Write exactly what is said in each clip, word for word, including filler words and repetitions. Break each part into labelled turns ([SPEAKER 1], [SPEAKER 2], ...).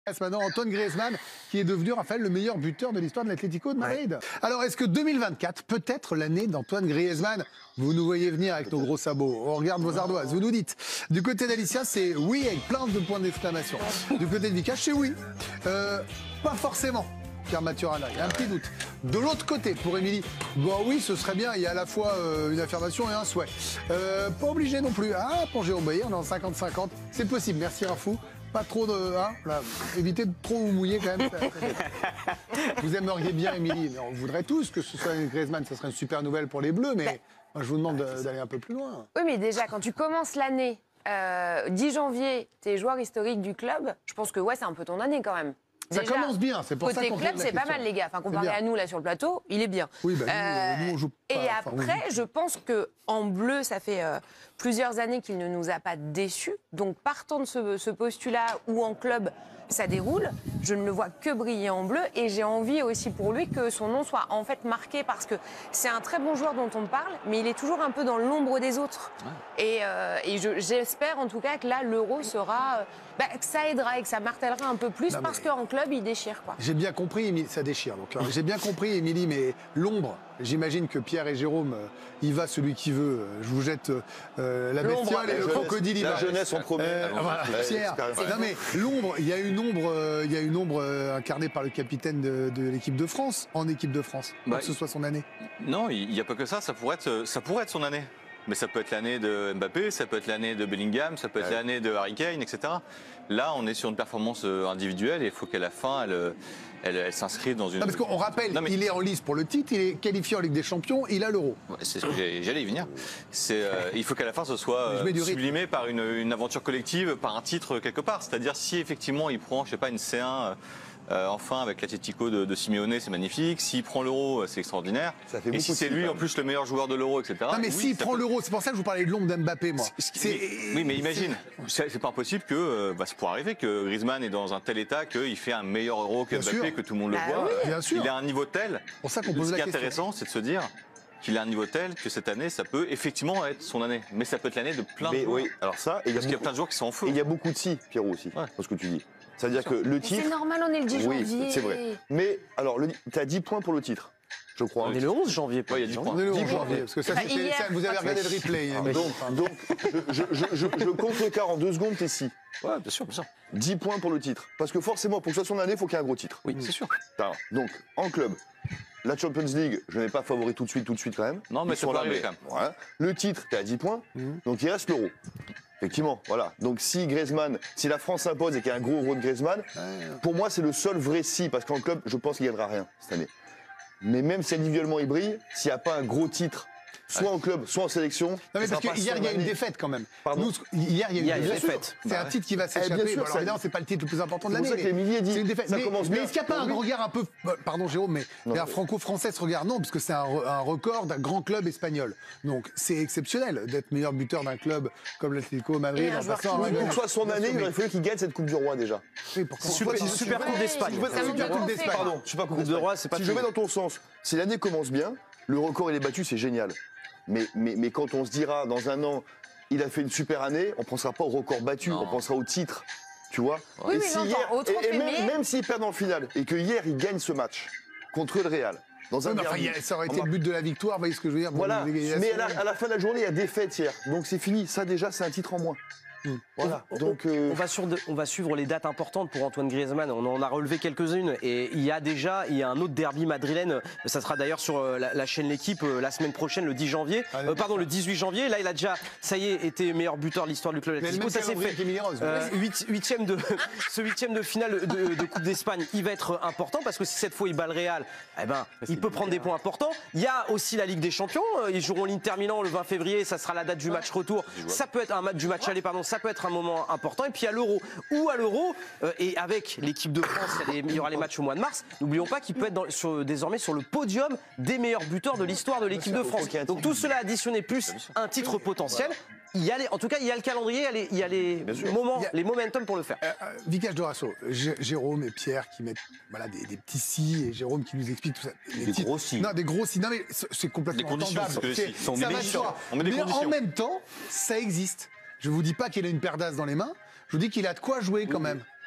[SPEAKER 1] Maintenant, Antoine Griezmann, qui est devenu, Raphaël, le meilleur buteur de l'histoire de l'Atlético de Madrid. Ouais. Alors, est-ce que deux mille vingt-quatre peut être l'année d'Antoine Griezmann? Vous nous voyez venir avec nos gros sabots. On regarde vos ardoises, vous nous dites. Du côté d'Alicia, c'est oui, avec plein de points d'exclamation. Du côté de Vikash, c'est oui. Euh, pas forcément. Pierre Maturana, il y a un petit doute. De l'autre côté, pour Émilie, bon oui, ce serait bien, il y a à la fois euh, une affirmation et un souhait. Euh, pas obligé non plus. Ah, pour Jérôme Bailly, on est en cinquante cinquante. C'est possible, merci Rafou. Pas trop de... Hein, là, évitez de trop vous mouiller quand même. Vous aimeriez bien, Émilie, mais on voudrait tous que ce soit Griezmann, ça serait une super nouvelle pour les Bleus, mais bah, moi, je vous demande d'aller un peu plus loin.
[SPEAKER 2] Oui, mais déjà, quand tu commences l'année, euh, dix janvier, t'es joueur historique du club, je pense que ouais, c'est un peu ton année quand même.
[SPEAKER 1] Ça
[SPEAKER 2] déjà,
[SPEAKER 1] commence bien, c'est pour ça qu'on
[SPEAKER 2] côté club, c'est pas mal, les gars. Enfin, comparé à nous, là, sur le plateau, il est bien.
[SPEAKER 1] Oui, bah, nous, euh, nous, on joue pas.
[SPEAKER 2] Et après, je pense qu'en bleu, ça fait euh, plusieurs années qu'il ne nous a pas déçus. Donc, partant de ce, ce postulat où en club, ça déroule, je ne le vois que briller en bleu. Et j'ai envie aussi pour lui que son nom soit en fait marqué, parce que c'est un très bon joueur dont on parle, mais il est toujours un peu dans l'ombre des autres. Ouais. Et, euh, et j'espère en tout cas que là, l'Euro sera... Euh, bah, que ça aidera et que ça martèlera un peu plus, non, parce qu'en club, il déchire. J'ai
[SPEAKER 1] bien compris, Émilie, ça déchire. Donc, hein, j'ai bien compris, Émilie, mais l'ombre, j'imagine que Pierre et Jérôme, euh, il va celui qui veut. Je vous jette euh, la bestiole et le crocodile.
[SPEAKER 3] La jeunesse en premier.
[SPEAKER 1] Euh, voilà, Pierre, non mais l'ombre, il y a une ombre, euh, il y a une ombre euh, incarnée par le capitaine de, de l'équipe de France, en équipe de France, bah, pour que ce soit son année.
[SPEAKER 4] Non, il n'y a pas que ça, ça pourrait être, ça pourrait être son année. Mais ça peut être l'année de Mbappé, ça peut être l'année de Bellingham, ça peut être ouais. l'année de Harry Kane, et cetera. Là, on est sur une performance individuelle et il faut qu'à la fin, elle, elle, elle s'inscrive dans une...
[SPEAKER 1] Non, parce qu'on rappelle, mais... il est en lice pour le titre, il est qualifié en Ligue des Champions, il a l'Euro.
[SPEAKER 4] Ouais, c'est ce que j'allais y venir. Euh, il faut qu'à la fin, ce soit sublimé par une, une aventure collective, par un titre quelque part. C'est-à-dire si effectivement il prend, je sais pas, une C un... Euh, enfin, avec l'Atlético de, de Simeone, c'est magnifique. S'il prend l'Euro, c'est extraordinaire. Ça fait et si c'est lui, en plus, le meilleur joueur de l'Euro, et cetera.
[SPEAKER 1] Non, mais oui, s'il prend peut... l'Euro, c'est pour ça que je vous parlais de l'ombre d'Mbappé, moi.
[SPEAKER 4] Mais, oui, mais imagine, c'est pas impossible que, euh, bah, ça pourrait arriver que Griezmann est dans un tel état qu'il fait un meilleur Euro que Mbappé, que tout le monde bah, le voit.
[SPEAKER 2] Oui,
[SPEAKER 1] bien sûr.
[SPEAKER 4] Il a un niveau tel.
[SPEAKER 1] Pour ça qu'on pose
[SPEAKER 4] Ce
[SPEAKER 1] la
[SPEAKER 4] qui est
[SPEAKER 1] question.
[SPEAKER 4] intéressant, c'est de se dire qu'il a un niveau tel que cette année, ça peut effectivement être son année. Mais ça peut être l'année de plein
[SPEAKER 3] mais
[SPEAKER 4] de joueurs.
[SPEAKER 3] Oui, alors ça, et
[SPEAKER 4] parce qu'il y a plein de joueurs qui sont en feu.
[SPEAKER 3] Il y a beaucoup de si, Pierrot aussi, ouais. Dans ce que tu dis. C'est-à-dire que le titre...
[SPEAKER 2] C'est normal, on est le dix janvier.
[SPEAKER 3] Oui, c'est vrai. Mais, alors, tu as dix points pour le titre, je crois.
[SPEAKER 5] On est le onze janvier.
[SPEAKER 4] Oui, il y a dix points.
[SPEAKER 1] On est le onze janvier, parce que ça, bah, hier, ça, vous avez regardé le replay.
[SPEAKER 3] Ah, donc, donc je, je, je, je compte le quart en deux secondes, t'es si.
[SPEAKER 4] Ouais, bien sûr, bien sûr.
[SPEAKER 3] dix points pour le titre. Parce que forcément, pour que ce soit son année, il faut qu'il y ait un gros titre.
[SPEAKER 4] Oui, c'est sûr.
[SPEAKER 3] Alors, donc, en club, la Champions League, je n'ai pas favori tout de suite, tout de suite quand même.
[SPEAKER 4] Non, mais ça peut arriver quand même.
[SPEAKER 3] Voilà. Le titre, t'es à dix points, mmh. Donc il reste l'Euro. Effectivement, voilà. Donc si Griezmann, si la France s'impose et qu'il y a un gros Euro de Griezmann, ouais. Pour moi c'est le seul vrai si, parce qu'en club, je pense qu'il ne gagnera rien cette année. Mais même si individuellement il brille, s'il n'y a pas un gros titre, soit en club, soit en sélection.
[SPEAKER 1] Non mais parce qu'hier il y a une défaite quand même.
[SPEAKER 3] Pardon.
[SPEAKER 1] Nous, hier il y a une défaite. C'est
[SPEAKER 3] bah
[SPEAKER 1] un titre qui va s'échapper.
[SPEAKER 3] Eh bon,
[SPEAKER 1] alors évidemment c'est pas le titre le plus important de l'année.
[SPEAKER 3] C'est pour ça que l'Émilie dit.
[SPEAKER 1] C'est une défaite.
[SPEAKER 3] Ça
[SPEAKER 1] mais
[SPEAKER 3] commence
[SPEAKER 1] mais
[SPEAKER 3] bien.
[SPEAKER 1] est-ce qu'il n'y a pas un regard un peu, pardon Jérôme, mais un franco-français se regarde non, parce que c'est un, un record d'un grand club espagnol. Donc c'est exceptionnel d'être meilleur buteur d'un club comme l'Atlético Madrid.
[SPEAKER 3] En passant, pour que ce soit son année, il aurait fallu qu'il gagne cette Coupe du Roi déjà.
[SPEAKER 5] Super Coupe d'Espagne.
[SPEAKER 3] Pardon, Super Coupe du Roi, c'est pas. Si je vais dans ton sens, si l'année commence bien, le record il est battu, c'est génial. Mais, mais, mais quand on se dira dans un an, il a fait une super année, on ne pensera pas au record battu, non. On pensera au titre. Tu vois.
[SPEAKER 2] Oui,
[SPEAKER 3] et
[SPEAKER 2] oui,
[SPEAKER 3] si hier, et, et même, même s'il perd en finale, et que hier il gagne ce match contre le Real, dans un
[SPEAKER 1] oui,
[SPEAKER 3] derby,
[SPEAKER 1] enfin, ça aurait été le but de la victoire, vous voyez ce que je veux dire.
[SPEAKER 3] Voilà, mais à la, à la fin de la journée, il y a défaite hier. Donc c'est fini, ça déjà c'est un titre en moins. Mmh. Voilà.
[SPEAKER 5] On,
[SPEAKER 3] Donc, euh...
[SPEAKER 5] on, va sur de, on va suivre les dates importantes pour Antoine Griezmann. On en a relevé quelques-unes et il y a déjà il y a un autre derby madrilène. Ça sera d'ailleurs sur la, la chaîne L'Équipe la semaine prochaine, le dix janvier. Ah, euh, pardon, le dix-huit janvier. Là, il a déjà, ça y est, été meilleur buteur de l'histoire du club Atlético. Ça s'est fait. Euh, huit, huitième de, ce huitième de finale de, de Coupe d'Espagne, il va être important parce que si cette fois il bat le Real, eh ben, il peut prendre des points importants. Il y a aussi la Ligue des Champions. Ils joueront l'Inter Milan le vingt février. Ça sera la date du match retour. Ça peut être un match du match aller, pardon. Ça peut être un moment important. Et puis à l'Euro ou à l'Euro euh, et avec l'équipe de France, il y, a des, il y aura les matchs au mois de mars. N'oublions pas qu'il peut être dans, sur, désormais sur le podium des meilleurs buteurs de l'histoire de l'équipe de France. Donc tout cela additionné plus un titre potentiel. Il y a les, en tout cas, il y a le calendrier, il y a les, il y a les moments, a, les momentum pour le faire.
[SPEAKER 1] Euh, euh, Vikash Dorasso, Jérôme et Pierre qui mettent voilà, des, des petits si et Jérôme qui nous explique tout ça.
[SPEAKER 4] Des, des gros si.
[SPEAKER 1] Non, des gros si. Non, mais c'est complètement
[SPEAKER 4] les conditions,
[SPEAKER 1] entendable.
[SPEAKER 4] C'est, sont
[SPEAKER 1] ça
[SPEAKER 4] des
[SPEAKER 1] va
[SPEAKER 4] conditions. On met des
[SPEAKER 1] mais
[SPEAKER 4] conditions.
[SPEAKER 1] En même temps, ça existe. Je ne vous dis pas qu'il a une paire d'as dans les mains. Je vous dis qu'il a de quoi jouer quand même.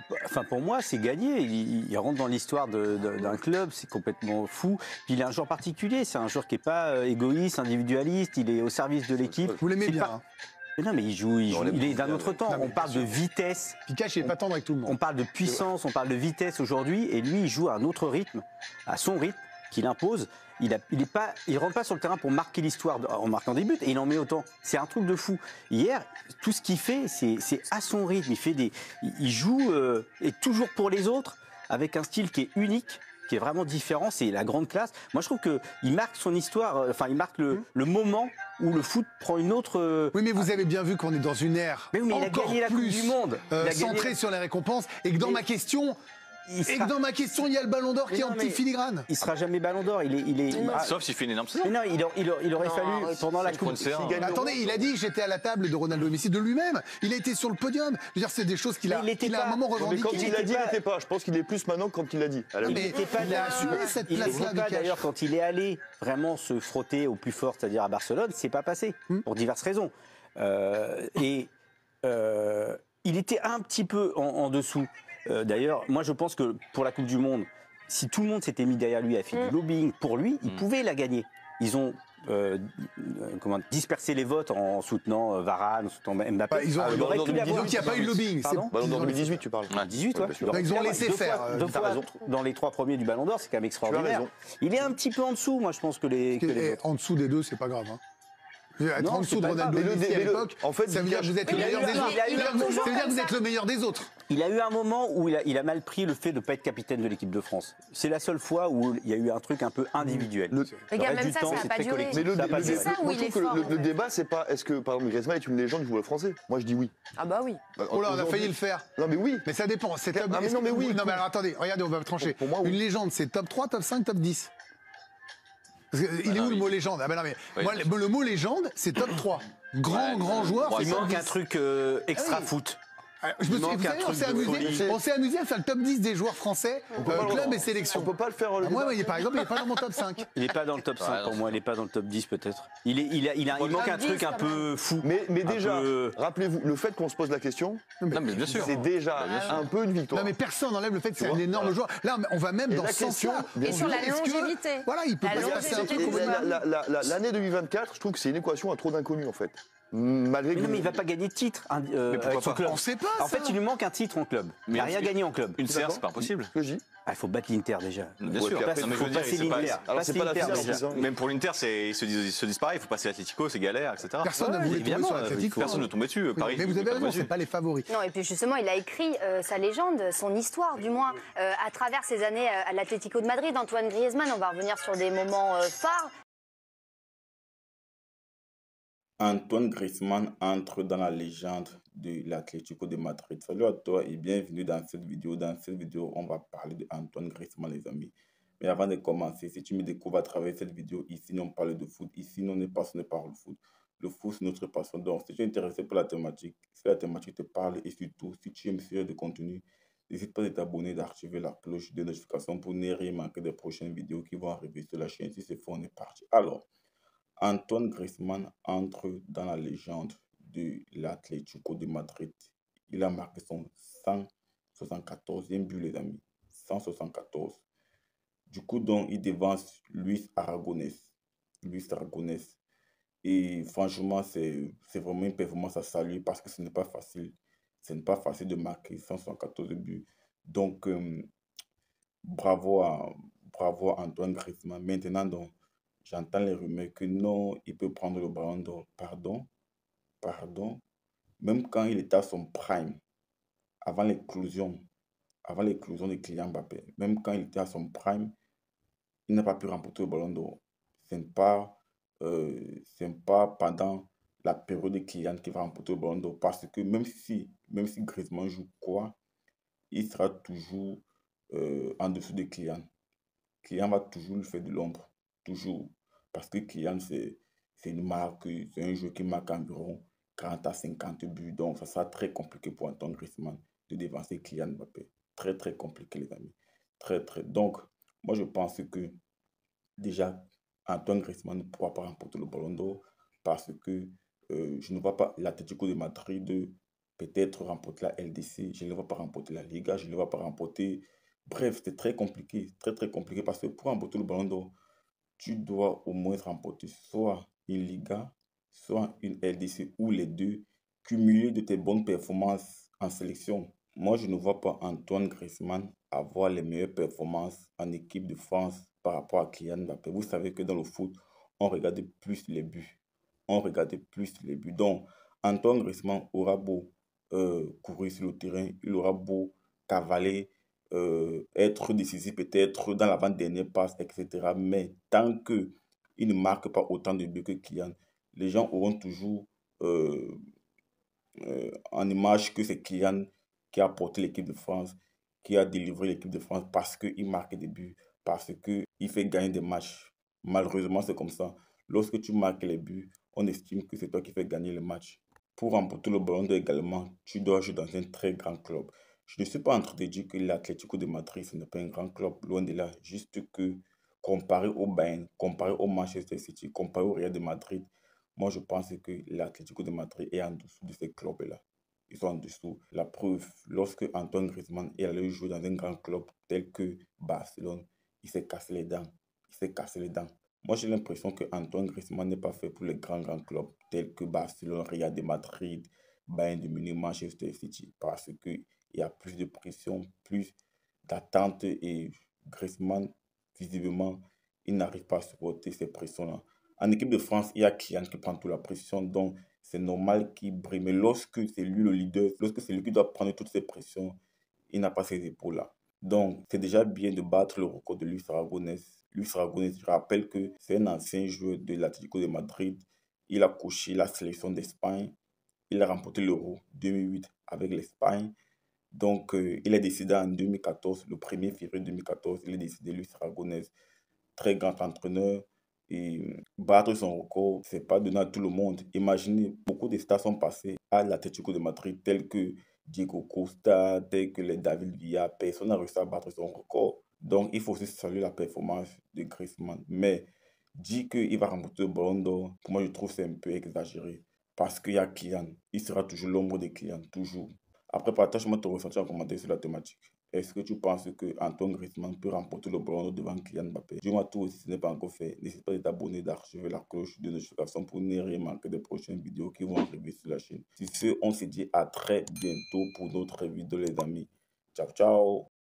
[SPEAKER 6] Enfin, pour moi, c'est gagné. Il, il rentre dans l'histoire d'un club, c'est complètement fou. Puis il est un joueur particulier, c'est un joueur qui n'est pas égoïste, individualiste, il est au service de l'équipe.
[SPEAKER 1] Vous l'aimez bien,
[SPEAKER 6] pas...
[SPEAKER 1] hein.
[SPEAKER 6] Mais non, mais il joue, il, joue, il est d'un autre temps.
[SPEAKER 1] Non,
[SPEAKER 6] on parle de vitesse.
[SPEAKER 1] Pikachu n'est pas tendre avec tout le monde.
[SPEAKER 6] On parle de puissance, on parle de vitesse aujourd'hui, et lui, il joue à un autre rythme, à son rythme qu'il impose. Il ne il il rentre pas sur le terrain pour marquer l'histoire en marquant des buts, et il en met autant. C'est un truc de fou. Hier, tout ce qu'il fait, c'est à son rythme. Il fait des, il joue euh, et toujours pour les autres, avec un style qui est unique, qui est vraiment différent, c'est la grande classe. Moi, je trouve qu'il marque son histoire, euh, enfin, il marque le, mmh. le moment où le foot prend une autre... Euh...
[SPEAKER 1] Oui, mais vous avez bien vu qu'on est dans une ère
[SPEAKER 6] mais oui, mais
[SPEAKER 1] encore
[SPEAKER 6] il a gagné la
[SPEAKER 1] plus
[SPEAKER 6] Coupe du Monde.
[SPEAKER 1] Euh,
[SPEAKER 6] il a
[SPEAKER 1] centrée
[SPEAKER 6] gagné...
[SPEAKER 1] sur les récompenses, et que dans mais... ma question... Il sera... Et que dans ma question, il y a le Ballon d'Or qui est en petite filigrane.
[SPEAKER 6] Il sera jamais Ballon d'Or. Il est, il est.
[SPEAKER 4] Ah, sauf s'il fait une énorme saison.
[SPEAKER 6] Mais non, il, il, il aurait
[SPEAKER 2] non,
[SPEAKER 6] fallu pendant la Coupe.
[SPEAKER 1] Attendez, il a dit j'étais à la table de Ronaldo Messi de lui-même. Il a été sur le podium. Je veux dire, c'est des choses qu'il a, qu a à un moment revendiqué.
[SPEAKER 3] Mais quand il l'a dit, il n'était pas. Je pense qu'il est plus maintenant que quand il l'a dit.
[SPEAKER 6] Il n'était pas. Il a assumé cette place-là. D'ailleurs, quand il est allé vraiment se frotter au plus fort, c'est-à-dire à Barcelone, c'est pas passé pour diverses raisons. Et il était un petit peu en dessous. Euh, D'ailleurs, moi je pense que pour la Coupe du Monde, si tout le monde s'était mis derrière lui, a fait mmh. du lobbying pour lui, il mmh. pouvait la gagner. Ils ont euh, comment, dispersé les votes en soutenant euh, Varane, en soutenant Mbappé.
[SPEAKER 1] Bah, ils ont, ah,
[SPEAKER 3] donc il
[SPEAKER 1] n'y a pas eu de lobbying.
[SPEAKER 3] Pardon bah, en deux mille dix-huit, tu parles.
[SPEAKER 6] Ah, dix-huit, ouais.
[SPEAKER 1] Bah, ils ont laissé
[SPEAKER 6] deux
[SPEAKER 1] faire.
[SPEAKER 6] Fois,
[SPEAKER 1] euh,
[SPEAKER 6] deux fois
[SPEAKER 3] raison.
[SPEAKER 6] dans les trois premiers du Ballon d'Or, c'est quand même extraordinaire. Il est un petit peu en dessous, moi je pense que les. Que les
[SPEAKER 1] en dessous des deux, c'est pas grave. Hein. Être
[SPEAKER 6] non,
[SPEAKER 1] en dessous de Ronaldo Messi à l'époque, en fait, ça veut dire que vous êtes le meilleur des autres. Ça veut dire que vous êtes le meilleur des autres.
[SPEAKER 6] Il a eu un moment où il a, il a mal pris le fait de ne pas être capitaine de l'équipe de France. C'est la seule fois où il y a eu un truc un peu individuel.
[SPEAKER 2] Le, Regarde, même ça, ça n'a pas duré.
[SPEAKER 3] Mais le, le, le, ça où il est fort, le, le débat, c'est pas est-ce que, par exemple, Griezmann est une légende du football français. Moi, je dis oui.
[SPEAKER 2] Ah bah oui.
[SPEAKER 1] Oh là, on a failli le faire.
[SPEAKER 3] Non mais oui.
[SPEAKER 1] Mais ça dépend. C'est top.
[SPEAKER 3] Ah, mais non mais oui.
[SPEAKER 1] Non mais alors attendez, regardez, on va trancher. Pour moi, une légende, c'est top trois, top cinq, top dix. Parce que, il est où le mot légende? Ah ben non mais oui, moi, le, le mot légende, c'est top trois. Grand, ouais, grand joueur.
[SPEAKER 6] Il manque un truc euh, extra ah oui. foot.
[SPEAKER 1] Je me suis, vous savez, on s'est amusé, on s'est amusé à faire le top dix des joueurs français, euh, club et sélection.
[SPEAKER 3] On peut pas le faire. Le
[SPEAKER 1] ah, moi, par exemple, il n'est pas dans mon top cinq.
[SPEAKER 6] Il n'est pas dans le top cinq pour moi, il n'est pas dans le top dix peut-être. Il, est, il, a, il, a, il manque un truc un peu fou.
[SPEAKER 3] Mais, mais déjà, peu... rappelez-vous, le fait qu'on se pose la question, c'est déjà un peu une victoire.
[SPEAKER 1] Non mais personne n'enlève le fait que c'est un énorme joueur. Là, on va même dans ce sens-là.
[SPEAKER 2] Et sur la longévité.
[SPEAKER 1] Voilà, il peut pas se passer un truc.
[SPEAKER 3] L'année deux mille vingt-quatre, je trouve que c'est une équation à trop d'inconnus en fait. Malgré
[SPEAKER 6] mais non, mais il va pas gagner de titre hein, euh, avec son club.
[SPEAKER 1] On sait pas.
[SPEAKER 6] En fait, il lui manque un titre en club. Mais il n'a rien gagné en club.
[SPEAKER 4] Une C R, c'est pas impossible.
[SPEAKER 6] Il faut battre l'Inter déjà.
[SPEAKER 4] Bien sûr.
[SPEAKER 6] Il faut passer l'Inter.
[SPEAKER 3] Alors c'est pas la finale.
[SPEAKER 4] Même pour l'Inter, ils se disent, ils se disent pareil. Il faut passer l'Atlético, c'est galère, et cetera.
[SPEAKER 1] Personne ne voulait tomber sur l'Atlético.
[SPEAKER 4] Personne ne tombait dessus. Paris.
[SPEAKER 1] Mais vous avez raison, c'est pas les favoris.
[SPEAKER 7] Non, et puis justement, il a écrit euh, sa légende, son histoire, du moins, euh, à travers ses années à l'Atlético de Madrid. Antoine Griezmann, on va revenir sur des moments euh, phares.
[SPEAKER 8] Antoine Griezmann entre dans la légende de l'Atlético de Madrid. Salut à toi et bienvenue dans cette vidéo. Dans cette vidéo, on va parler d'Antoine Griezmann, les amis. Mais avant de commencer, si tu me découvres à travers cette vidéo, ici, on parle de foot. Ici, on est passionné par le foot. Le foot, c'est notre passion. Donc, si tu es intéressé par la thématique, si la thématique te parle et surtout, si tu aimes ce genre de contenu, n'hésite pas à t'abonner, d'activer la cloche de notification pour ne rien manquer des prochaines vidéos qui vont arriver sur la chaîne. Si c'est fait, on est parti. Alors, Antoine Griezmann entre dans la légende de l'Atlético de Madrid. Il a marqué son cent soixante-quatorzième but, les amis. cent soixante-quatorze. Du coup, donc, il devance Luis Aragonés. Luis Aragonés. Et franchement, c'est vraiment une performance à saluer parce que ce n'est pas facile. Ce n'est pas facile de marquer cent soixante-quatorze buts. Donc, euh, bravo, à, bravo à Antoine Griezmann. Maintenant, donc, j'entends les rumeurs que non, il peut prendre le ballon d'or. Pardon, pardon. Même quand il était à son prime, avant l'éclosion, avant l'éclosion de Kylian Mbappé, même quand il était à son prime, il n'a pas pu remporter le ballon d'or. Ce n'est pas, euh, pas pendant la période de Kylian qui va remporter le ballon d'or. Parce que même si, même si Griezmann joue quoi, il sera toujours euh, en dessous de Kylian. Kylian va toujours lui faire de l'ombre. Toujours. Parce que Kylian, c'est une marque, c'est un joueur qui marque environ quarante à cinquante buts. Donc, ça sera très compliqué pour Antoine Griezmann de devancer Kylian Mbappé. Très, très compliqué, les amis. Très, très. Donc, moi, je pense que déjà, Antoine Griezmann ne pourra pas remporter le ballon d'or parce que euh, je ne vois pas l'Atlético de Madrid peut-être remporter la L D C, je ne le vois pas remporter la Liga, je ne le vois pas remporter. Bref, c'est très compliqué, très très compliqué parce que pour remporter le Ballon d'Or, tu dois au moins remporter soit une Liga, soit une L D C ou les deux, cumulés de tes bonnes performances en sélection. Moi, je ne vois pas Antoine Griezmann avoir les meilleures performances en équipe de France par rapport à Kylian Mbappé. Vous savez que dans le foot, on regarde plus les buts. On regarde plus les buts. Donc, Antoine Griezmann aura beau euh, courir sur le terrain, il aura beau cavaler, euh, être décisif peut-être dans l'avant-dernière passe, et cetera. Mais tant qu'il ne marque pas autant de buts que Kylian, les gens auront toujours euh, euh, en image que c'est Kylian qui a porté l'équipe de France, qui a délivré l'équipe de France parce qu'il marque des buts, parce qu'il fait gagner des matchs. Malheureusement, c'est comme ça. Lorsque tu marques les buts, on estime que c'est toi qui fais gagner les matchs. Pour remporter le Ballon d'Or également, tu dois jouer dans un très grand club. Je ne suis pas en train de dire que l'Atlético de Madrid, ce n'est pas un grand club, loin de là. Juste que comparé au Bayern, comparé au Manchester City, comparé au Real de Madrid, moi, je pense que l'Atlético de Madrid est en dessous de ces clubs-là. Ils sont en dessous. La preuve, lorsque Antoine Griezmann est allé jouer dans un grand club tel que Barcelone, il s'est cassé les dents. Il s'est cassé les dents. Moi, j'ai l'impression que Antoine Griezmann n'est pas fait pour les grands, grands clubs tels que Barcelone, Real de Madrid, Bayern de Munich, Manchester City. Parce qu'il y a plus de pression, plus d'attente et Griezmann, visiblement, il n'arrive pas à supporter ces pressions-là. En équipe de France, il y a Kylian qui prend toute la pression, donc c'est normal qu'il brille. Mais lorsque c'est lui le leader, lorsque c'est lui qui doit prendre toutes ces pressions, il n'a pas ces épaules-là. Donc, c'est déjà bien de battre le record de Luis Aragonés. Luis Aragonés, je rappelle que c'est un ancien joueur de l'Atlético de Madrid. Il a coaché la sélection d'Espagne. Il a remporté l'Euro deux mille huit avec l'Espagne. Donc, euh, il est décidé en deux mille quatorze, le premier février deux mille quatorze, il est décidé, Luis Aragonés, très grand entraîneur. Et battre son record, c'est pas donné à tout le monde. Imaginez, beaucoup de stars sont passés à l'Atlético de Madrid, tels que Diego Costa, tels que les David Villa. Personne n'a réussi à battre son record. Donc, il faut aussi saluer la performance de Griezmann. Mais dire qu'il va remporter le Ballon d'Or, pour moi, je trouve que c'est un peu exagéré. Parce qu'il y a Kylian. Il sera toujours l'ombre de Kylian, toujours. Après, partage-moi ton ressenti en commentaire sur la thématique. Est-ce que tu penses que Antoine Griezmann peut remporter le Ballon d'Or devant Kylian Mbappé? Dis-moi tout si ce n'est pas encore fait. N'hésite pas à t'abonner, d'activer la cloche de notification pour ne rien manquer des prochaines vidéos qui vont arriver sur la chaîne. Sur ce, on se dit à très bientôt pour d'autres vidéos les amis. Ciao, ciao!